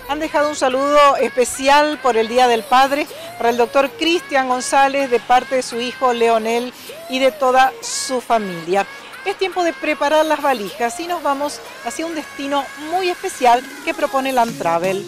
Han dejado un saludo especial por el Día del Padre para el doctor Cristian González de parte de su hijo Leonel y de toda su familia. Es tiempo de preparar las valijas y nos vamos hacia un destino muy especial que propone Land Travel.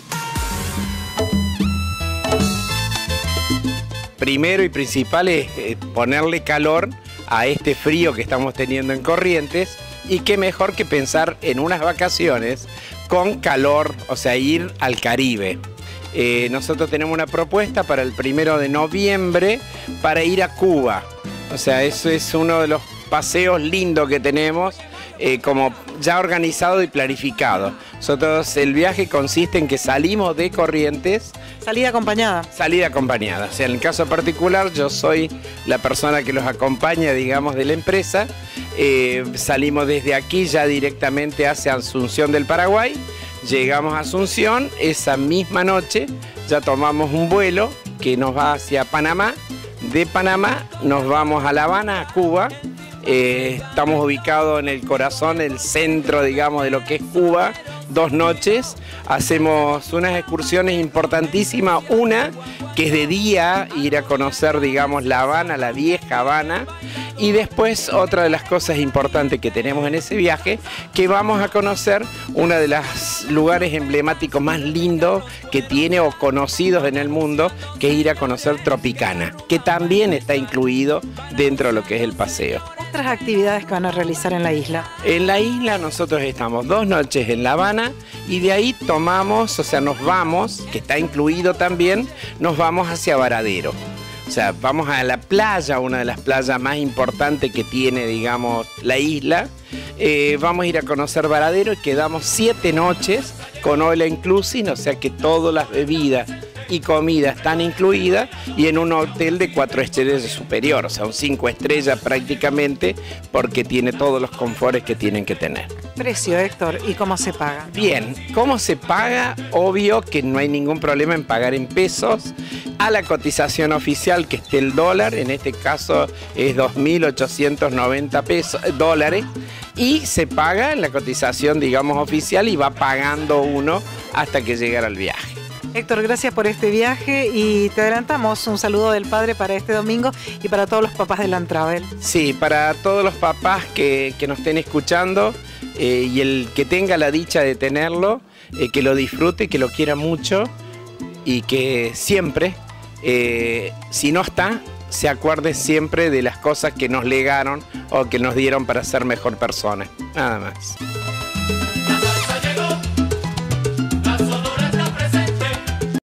Primero y principal es ponerle calor a este frío que estamos teniendo en Corrientes, y qué mejor que pensar en unas vacaciones con calor, o sea, ir al Caribe. Nosotros tenemos una propuesta para el 1 de noviembre para ir a Cuba. O sea, eso es uno de los paseos lindos que tenemos, como ya organizado y planificado. Nosotros, el viaje consiste en que salimos de Corrientes. Salida acompañada. Salida acompañada. O sea, en el caso particular, yo soy la persona que los acompaña, digamos, de la empresa. Salimos desde aquí ya directamente hacia Asunción del Paraguay. Llegamos a Asunción, esa misma noche ya tomamos un vuelo que nos va hacia Panamá. De Panamá nos vamos a La Habana, a Cuba. Estamos ubicados en el corazón, el centro, digamos, de lo que es Cuba. 2 noches, hacemos unas excursiones importantísimas, una que es de día, ir a conocer, digamos, La Habana, la vieja Habana, y después otra de las cosas importantes que tenemos en ese viaje, que vamos a conocer uno de los lugares emblemáticos más lindos que tiene o conocidos en el mundo, que es ir a conocer Tropicana, que también está incluido dentro de lo que es el paseo. Otras actividades que van a realizar en la isla. En la isla nosotros estamos 2 noches en La Habana y de ahí tomamos, o sea, nos vamos, que está incluido también, nos vamos hacia Varadero. O sea, vamos a la playa, una de las playas más importantes que tiene, digamos, la isla. Vamos a ir a conocer Varadero y quedamos 7 noches con all inclusive, o sea que todas las bebidas y comida están incluidas, y en un hotel de 4 estrellas superior, o sea, un 5 estrellas prácticamente, porque tiene todos los confortes que tienen que tener. Precio, Héctor, ¿y cómo se paga? Bien, ¿cómo se paga? Obvio que no hay ningún problema en pagar en pesos. A la cotización oficial que esté el dólar, en este caso es 2.890 dólares, y se paga en la cotización, digamos, oficial, y va pagando uno hasta que llegara al viaje. Héctor, gracias por este viaje y te adelantamos un saludo del padre para este domingo y para todos los papás de Land Travel. Sí, para todos los papás que nos estén escuchando, y el que tenga la dicha de tenerlo, que lo disfrute, que lo quiera mucho, y que siempre, si no está, se acuerde siempre de las cosas que nos legaron o que nos dieron para ser mejor personas. Nada más.